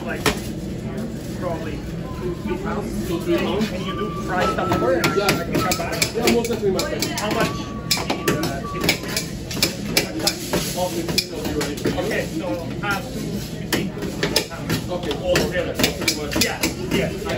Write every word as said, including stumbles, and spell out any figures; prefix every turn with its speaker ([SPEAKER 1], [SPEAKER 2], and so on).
[SPEAKER 1] have like probably two, three pounds.
[SPEAKER 2] Two, three pounds.
[SPEAKER 1] Can you do fry it over? And
[SPEAKER 2] Yeah.
[SPEAKER 1] I can come back.
[SPEAKER 2] Yeah, most definitely, my friend.
[SPEAKER 1] How much do you need uh, chicken?
[SPEAKER 2] All fifteen of you ready.
[SPEAKER 1] Okay, so have two, fifteen, two pounds.
[SPEAKER 2] Okay.
[SPEAKER 1] All together.
[SPEAKER 2] Pretty much.
[SPEAKER 1] Yeah, yeah.